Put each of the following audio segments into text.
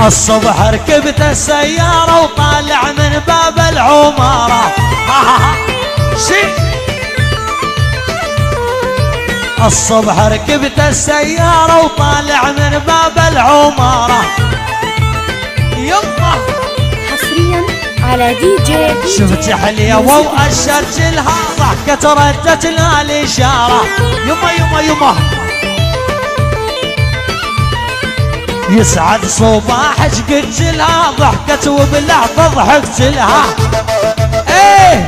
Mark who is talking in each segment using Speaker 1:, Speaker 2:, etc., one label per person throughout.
Speaker 1: الصبح ركبت السيارة وطالع من باب العمارة. الصبح ركبت السيارة وطالع من باب العمارة. يمه
Speaker 2: حصريا على دي جي.
Speaker 1: شفت حلية وأشرت لها ضحكت ردت لها الإشارة. يمه يمه يمه يسعد صباحك قلت لها ضحكت وبلحظة ضحكت لها. ايه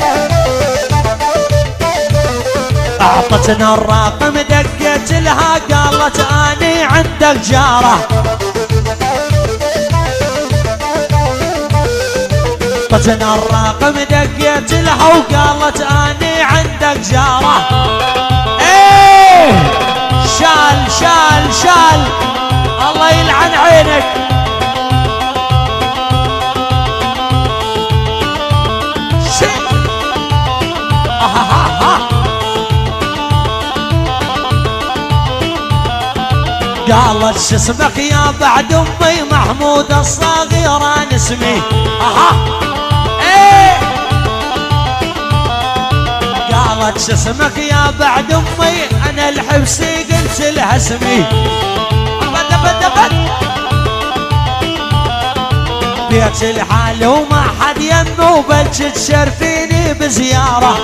Speaker 1: اعطتنا الرقم دقيت لها قالت اني عندك جارة. اعطتنا الرقم دقيت لها وقالت اني عندك جارة. ايه شال شال شال الله يلعن عينك. قالت شو اسمك يا بعد امي؟ محمود الصغير انا اسمي. ايه قالت شو اسمك يا بعد امي؟ انا الحبسي قلت لها اسمي. بيت الحال وما حد يمه وبلش تشرفيني بزيارة.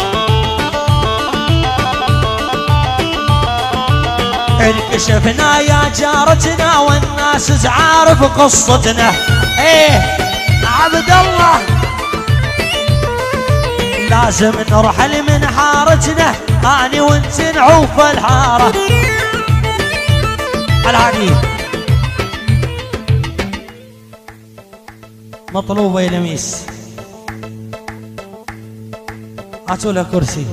Speaker 1: انكشفنا يا جارتنا والناس تعرف قصتنا. ايه عبد الله لازم نرحل من حارتنا اني وانت نعوف الحارة. العادي مطلوبة يا لميس. هاتوا له كرسي.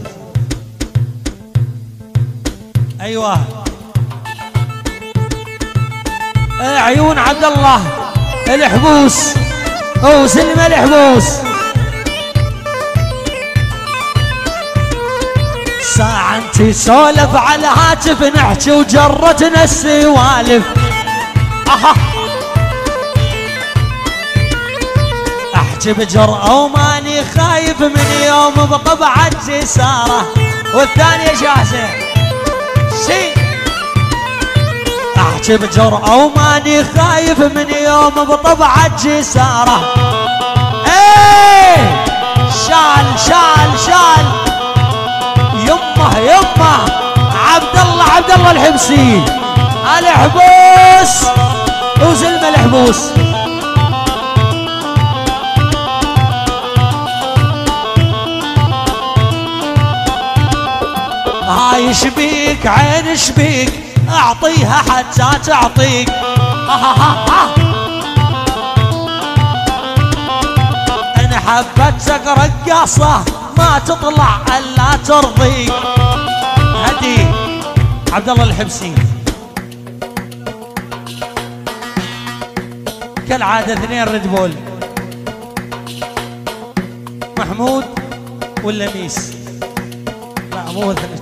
Speaker 1: ايوه عيون عبد الله الحبوس او سلمى الحبوس. ساعة انتي سولف على هاتف نحكي وجرتنا السوالف. احكي بجرأة وماني خايف من يوم بطبعة جسارة. والثانية جاهزة. احكي بجرأة وماني خايف من يوم بطبعة جسارة. ايه شال شال شال يمه يمه عبد الله الحبسي الحبوس وزلمة الحبوس. هاي شبيك عين شبيك اعطيها حتى تعطيك. ان حبتك رقاصة ما تطلع الا ترضيك. هدي عبد الله الحبسي كالعادة اثنين ريد بول محمود واللميس. لا مو اثنين.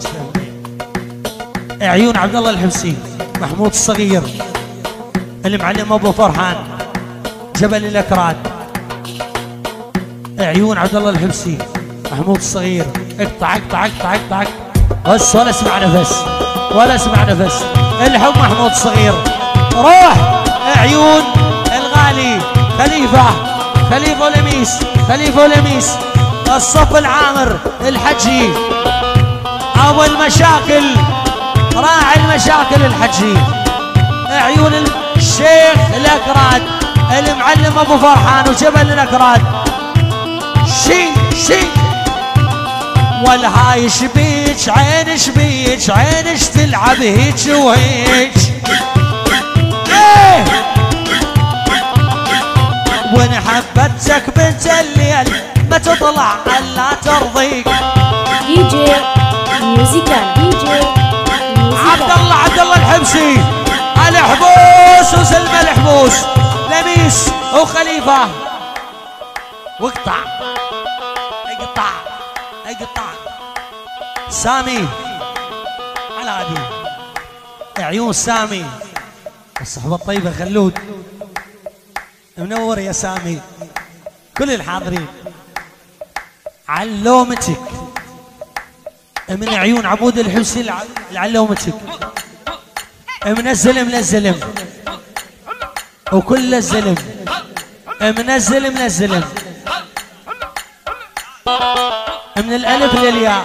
Speaker 1: عيون عبد الله الحبسي محمود الصغير المعلم ابو فرحان جبل الاكراد. عيون عبد الله الحبسي محمود الصغير. اقطع اقطع اقطع اقطع بس ولا اسمع نفس ولا اسمع نفس. الحب محمود الصغير. روح عيون الغالي خليفه ولميس خليفه ولميس. الصف العامر الحجي ابو المشاكل راعي المشاكل الحجي. عيون الشيخ الاكراد المعلم ابو فرحان وجبل الاكراد. شي والهاي شبيك عين شبيك عينش تلعب هيك وهيك. ايه وان حبتك بنت الليل ما تطلع الا ترضيك.
Speaker 2: دي جي ميوزيكال. دي جي
Speaker 1: عبد الله الحبسي الحبوس وسلمى الحبوس لميس وخليفه. واقطع اقطع اقطع. سامي على عدي عيون سامي الصحبه الطيبه خلود منور يا سامي. كل الحاضرين علومتك من عيون عبود الحسين علومتك من الزلم للزلم وكل الزلم من الزلم للزلم من الألف للياء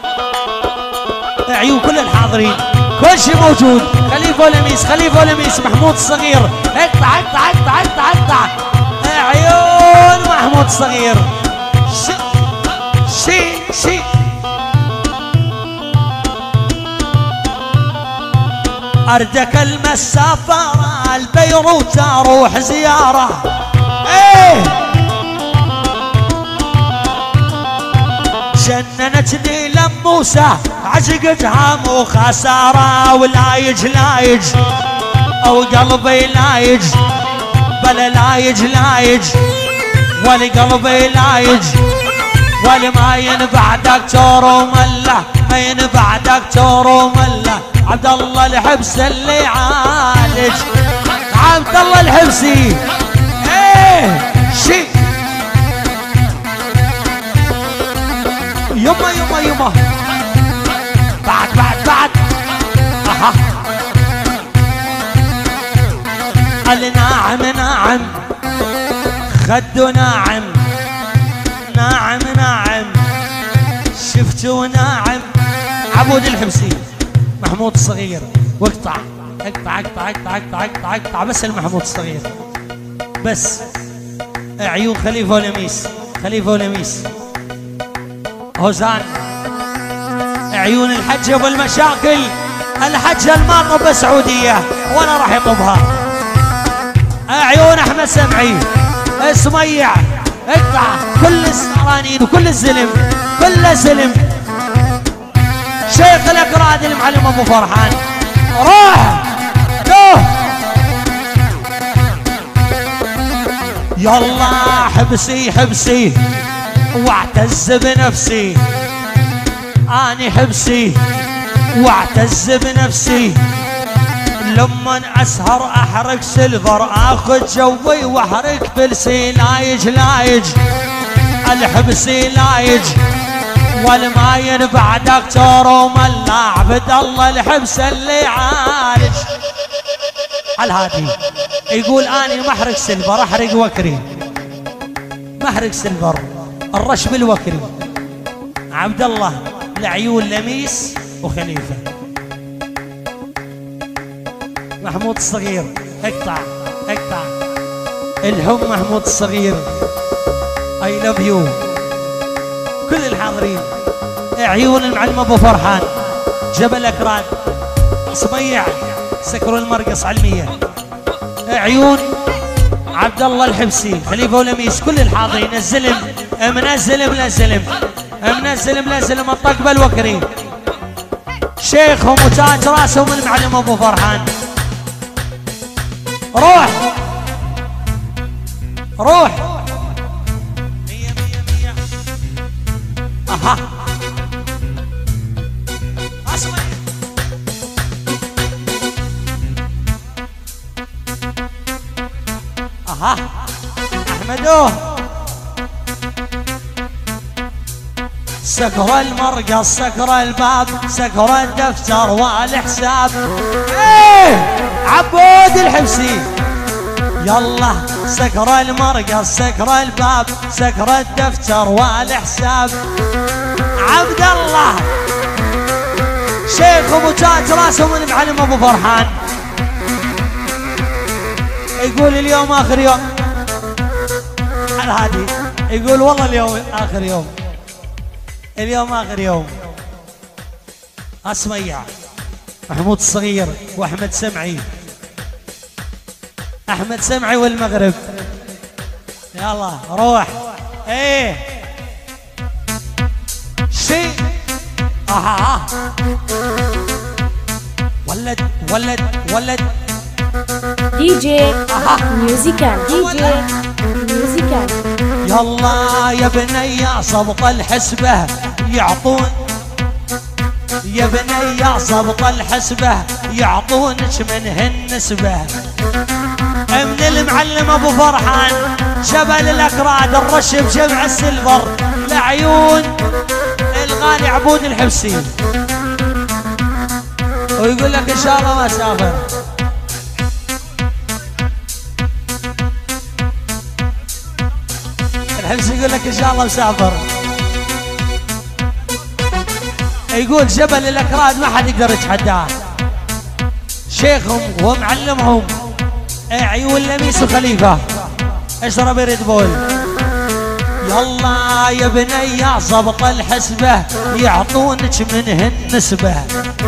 Speaker 1: عيون كل الحاضرين كل شيء موجود. خليفة ولميس خليفة ولميس محمود الصغير اقطع اقطع اقطع اقطع اقطع عيون محمود الصغير شي أردك المسافة البيروت أروح زيارة. ايه جننتني لموسى عشقتها مو خسارة ولايج لايج أو قلبي لايج بلا لايج ولقلبي لايج ولما ينفع دكتور ومله ما ينفع دكتور ومله. عبد الله الحبسي اللي يعالج عبد الله الحبسي. ايه شي يما بعد اها قال ناعم خدو ناعم شفتوا ناعم. عبود الحبسي محمود الصغير واقطع اقطع اقطع اقطع اقطع اقطع اقطع بس المحمود الصغير بس. عيون خليفة ولميس هوزان عيون الحجة والمشاكل الحجة الماطبة سعودية وانا راح يطبها. عيون احمد سمعي سميع اقطع كل السهرانين وكل الزلم كل زلم. شيخ الاكراد المعلم ابو فرحان روح دوه يلا حبسي واعتز بنفسي اني حبسي واعتز بنفسي لما اسهر احرق سيلفر اخذ جوي واحرق بلسي لايج الحبسي لايج والما ينفع دكتور وملا. عبد الله الحبسي اللي يعالج. الهادي يقول اني محرق سيلفر احرق وكري محرق سيلفر الرش بالوكري. عبد الله لعيون لميس وخليفة. محمود الصغير اقطع الهم محمود الصغير اي لاف يو. كل الحاضرين عيون المعلم ابو فرحان جبل اكراد سميع سكروا المرقص علمية. عيون عبد الله الحبسي خليفة ولميس كل الحاضرين. الزلم من الزلم لزلم الطقبة الوكري شيخهم وتاج راسهم المعلم ابو فرحان. روح مية اها اسمع اها احمدوه سكر المرقص سكر الباب سكر الدفتر والحساب. ايه عبود الحبسي يلا سكر المرقص سكر الباب سكر الدفتر والحساب. عبد الله شيخ ابو تاج راسهم المعلم ابو فرحان يقول اليوم اخر يوم. الهادي يقول والله اليوم اخر يوم اليوم اخر يوم. اسميع محمود الصغير واحمد سمعي احمد سمعي والمغرب. يلا روح ايه شي اها ولد
Speaker 2: دي جي ميوزيكال
Speaker 1: يلا يا بني صبط الحسبة يعطون يا بني صبط الحسبة يعطونك منهن نسبة. من المعلم ابو فرحان جبل الاكراد الرش بجمع السلفر لعيون الغالي عبود الحبسي، ويقول لك ان شاء الله ما سافر. الحبسي يقول لك ان شاء الله مسافر. يقول جبل الاكراد ما حد يقدر يتحداه، شيخهم ومعلمهم عيون لميس وخليفه. اشرب ريد بول. يلا يا بني ضبط الحسبه يعطونك منه النسبه.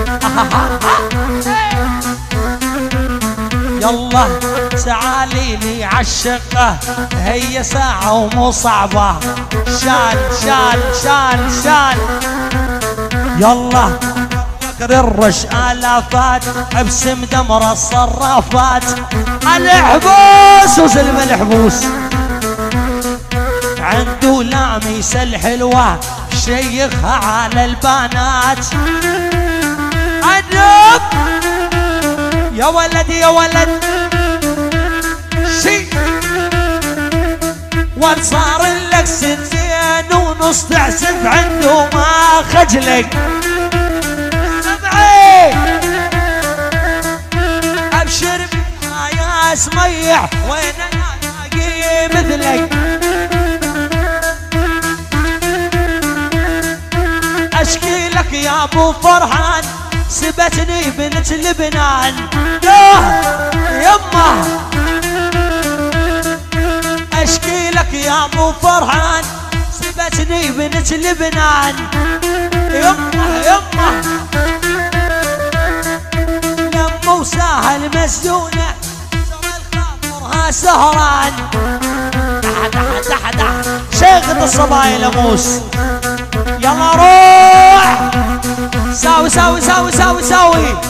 Speaker 1: يلا تعالي لي عالشقه هي ساعه ومو صعبه. شال شال شال شال. يلا الرش آلافات ابسم دمر الصرافات. الحبوس وسلم الحبوس عنده لاميس الحلوة شيخها على البنات. عجب يا ولد يا ولد شي وصار لك 2.5 تحسب عنده ما خجلك. ابشر بها يا سميع وين الاقي مثلك. اشكي لك يا ابو فرحان سبتني بنت لبنان. يمه اشكي لك يا ابو فرحان سبتني بنت لبنان. يمه يمه لما وساهل مسجونه خاطرها سهران. شيخة الصبايا لموس. يلا روح ساوي ساوي ساوي ساوي ساوي